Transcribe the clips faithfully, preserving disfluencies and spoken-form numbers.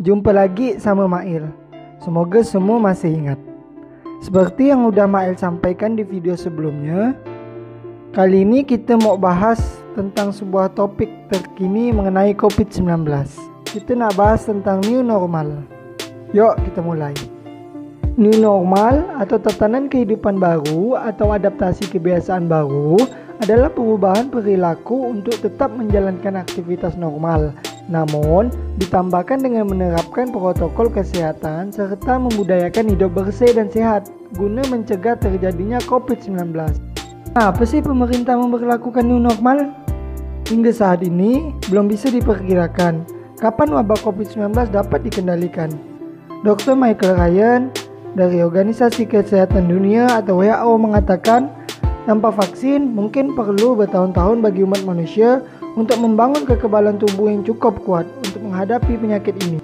Jumpa lagi sama Mail. Semoga semua masih ingat. Seperti yang udah Mail sampaikan di video sebelumnya, kali ini kita mau bahas tentang sebuah topik terkini mengenai covid sembilan belas. Kita nak bahas tentang new normal. Yuk kita mulai. New normal atau tatanan kehidupan baru atau adaptasi kebiasaan baru adalah perubahan perilaku untuk tetap menjalankan aktivitas normal, namun ditambahkan dengan menerapkan protokol kesehatan serta membudayakan hidup bersih dan sehat guna mencegah terjadinya covid sembilan belas. Apa sih pemerintah memberlakukan new normal? Hingga saat ini belum bisa diperkirakan kapan wabah covid sembilan belas dapat dikendalikan. dokter Michael Ryan dari Organisasi Kesehatan Dunia atau W H O mengatakan, tanpa vaksin mungkin perlu bertahun-tahun bagi umat manusia untuk membangun kekebalan tubuh yang cukup kuat untuk menghadapi penyakit ini.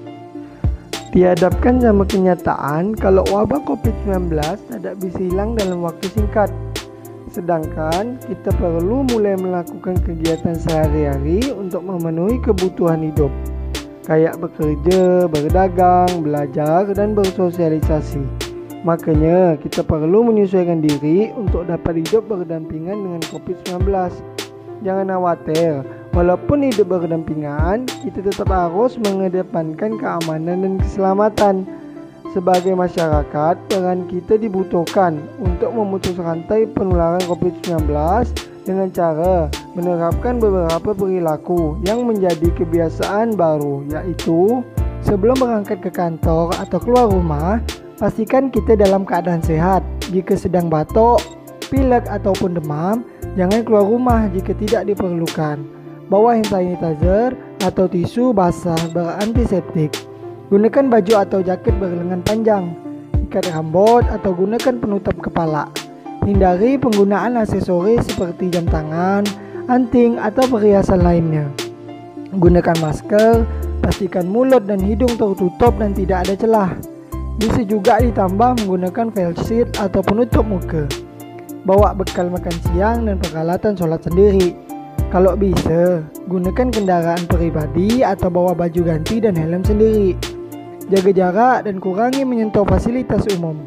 Dihadapkan sama kenyataan kalau wabah covid sembilan belas tidak bisa hilang dalam waktu singkat. Sedangkan kita perlu mulai melakukan kegiatan sehari-hari untuk memenuhi kebutuhan hidup, kayak bekerja, berdagang, belajar, dan bersosialisasi. Makanya kita perlu menyesuaikan diri untuk dapat hidup berdampingan dengan covid sembilan belas. Jangan khawatir, walaupun hidup berdampingan, kita tetap harus mengedepankan keamanan dan keselamatan. Sebagai masyarakat, peran kita dibutuhkan untuk memutus rantai penularan covid sembilan belas dengan cara menerapkan beberapa perilaku yang menjadi kebiasaan baru, yaitu sebelum berangkat ke kantor atau keluar rumah, pastikan kita dalam keadaan sehat. Jika sedang batuk, pilek ataupun demam, jangan keluar rumah jika tidak diperlukan. Bawa hand sanitizer atau tisu basah berantiseptik. Gunakan baju atau jaket berlengan panjang. Ikat rambut atau gunakan penutup kepala. Hindari penggunaan aksesoris seperti jam tangan, anting, atau perhiasan lainnya. Gunakan masker, pastikan mulut dan hidung tertutup dan tidak ada celah. Bisa juga ditambah menggunakan face shield atau penutup muka. Bawa bekal makan siang dan peralatan sholat sendiri. Kalau bisa, gunakan kendaraan pribadi atau bawa baju ganti dan helm sendiri. Jaga jarak dan kurangi menyentuh fasilitas umum.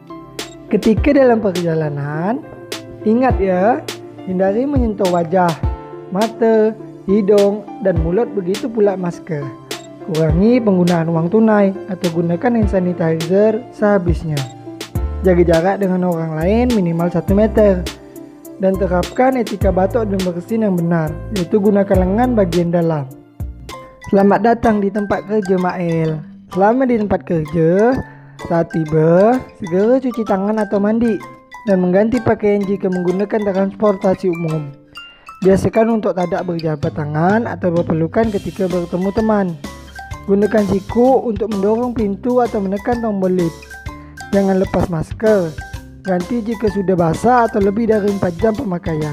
Ketika dalam perjalanan, ingat ya, hindari menyentuh wajah, mata, hidung, dan mulut, begitu pula masker. Kurangi penggunaan uang tunai atau gunakan hand sanitizer sehabisnya. Jaga jarak dengan orang lain minimal satu meter. Dan terapkan etika batuk dan bersin yang benar, yaitu gunakan lengan bagian dalam. Selamat datang di tempat kerja Mail. Selama di tempat kerja, saat tiba, segera cuci tangan atau mandi dan mengganti pakaian jika menggunakan transportasi umum. Biasakan untuk tidak berjabat tangan atau berpelukan ketika bertemu teman. Gunakan siku untuk mendorong pintu atau menekan tombol lift. Jangan lepas masker. Ganti jika sudah basah atau lebih dari empat jam pemakaian.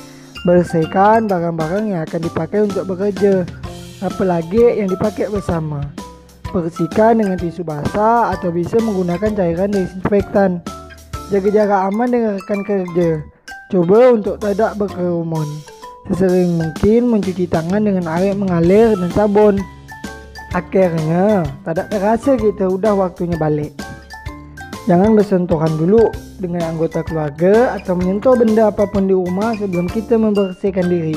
Bersihkan barang-barang yang akan dipakai untuk bekerja, apalagi yang dipakai bersama. Bersihkan dengan tisu basah atau bisa menggunakan cairan desinfektan. Jaga jarak aman dengan rekan kerja. Coba untuk tidak berkerumun. Sesering mungkin mencuci tangan dengan air mengalir dan sabun. Akhirnya, tidak terasa kita udah waktunya balik. Jangan bersentuhan dulu dengan anggota keluarga atau menyentuh benda apapun di rumah sebelum kita membersihkan diri.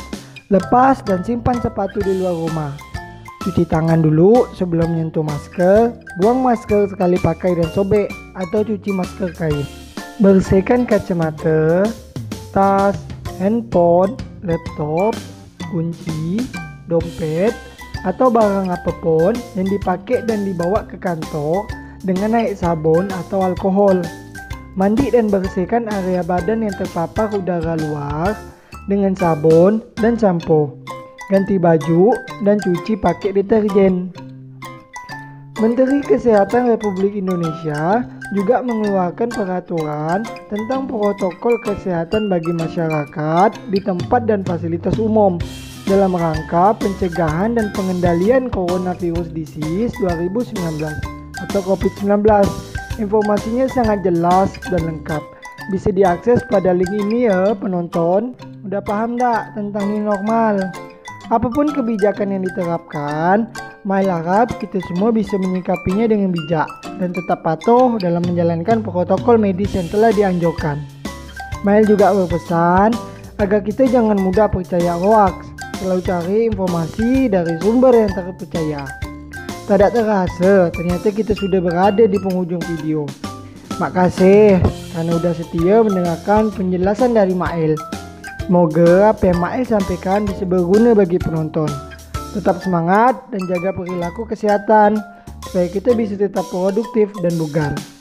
Lepas dan simpan sepatu di luar rumah. Cuci tangan dulu sebelum menyentuh masker. Buang masker sekali pakai dan sobek atau cuci masker kain. Bersihkan kacamata, tas, handphone, laptop, kunci, dompet, atau barang apapun yang dipakai dan dibawa ke kantor dengan air sabun atau alkohol. Mandi dan bersihkan area badan yang terpapar udara luar dengan sabun dan sampo. Ganti baju dan cuci pakai deterjen. Menteri Kesehatan Republik Indonesia juga mengeluarkan peraturan tentang protokol kesehatan bagi masyarakat di tempat dan fasilitas umum dalam rangka pencegahan dan pengendalian Coronavirus Disease dua ribu sembilan belas atau covid sembilan belas. Informasinya sangat jelas dan lengkap. Bisa diakses pada link ini ya penonton. Udah paham tak tentang new normal? Apapun kebijakan yang diterapkan, Mail harap kita semua bisa menyikapinya dengan bijak dan tetap patuh dalam menjalankan protokol medis yang telah dianjurkan. Mail juga berpesan agar kita jangan mudah percaya hoaks, selalu cari informasi dari sumber yang terpercaya. Tidak terasa, ternyata kita sudah berada di penghujung video. Makasih karena udah setia mendengarkan penjelasan dari Mail. Semoga apa yang Mail sampaikan bisa berguna bagi penonton. Tetap semangat dan jaga perilaku kesehatan supaya kita bisa tetap produktif dan bugar.